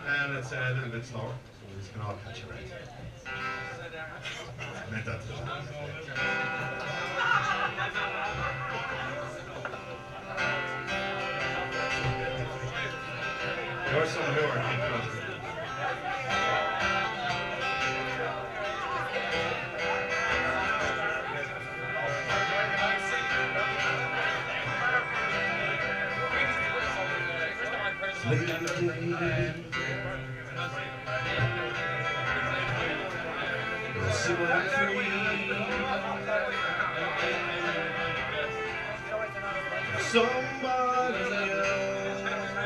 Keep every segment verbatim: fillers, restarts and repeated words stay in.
and it's a little bit slower, so we can all catch it right. I meant that to There's some who are interested. Late in the day, you'll see what I'm free. Somebody else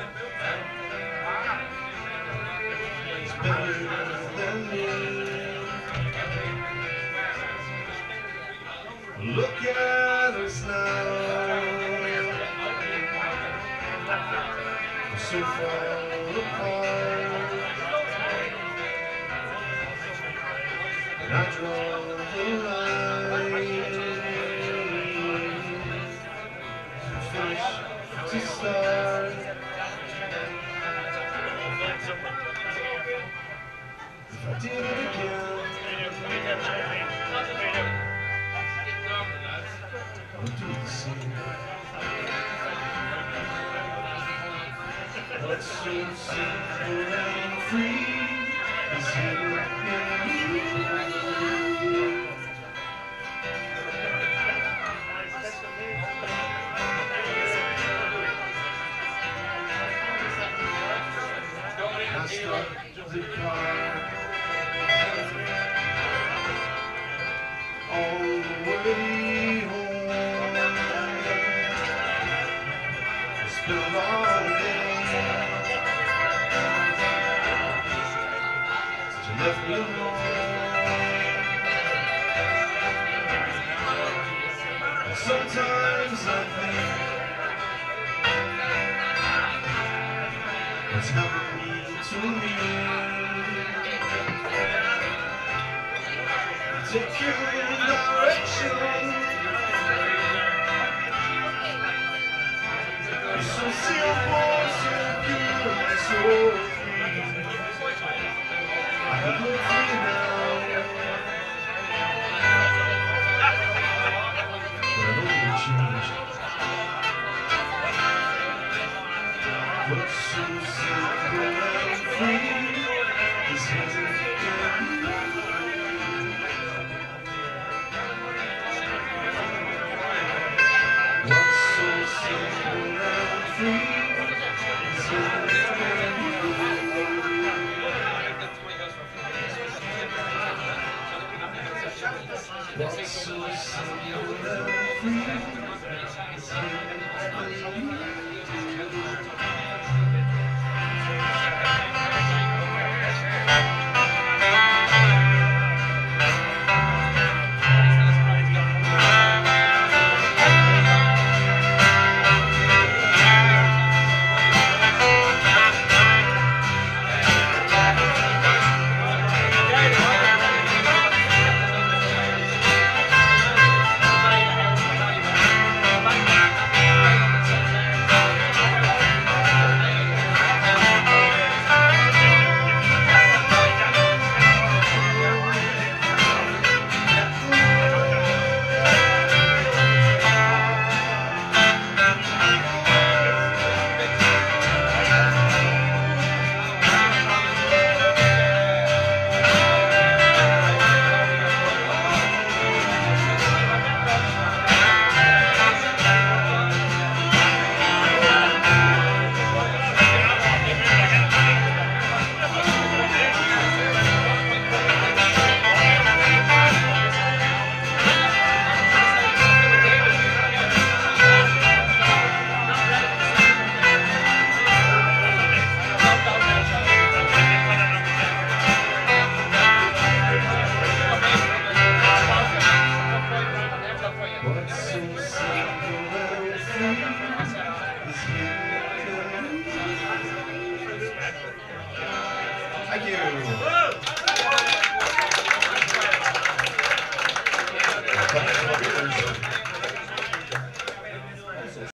is better than me. Look at us now, we're so far apart, and I draw the line, finish to start. If I did it again, I would do the same. What's so simple and free is hidden in me. I start the car all the way home. It's been a long day. Left me alone. And sometimes I think what's happening to me. Take you in direction. You're so simple, so pure, and so free. I could look free now, but I don't want to change. What's so simple and free is hidden in me. What's so simple and free is hidden in me. What's so simple and free is hidden in me. Thank you.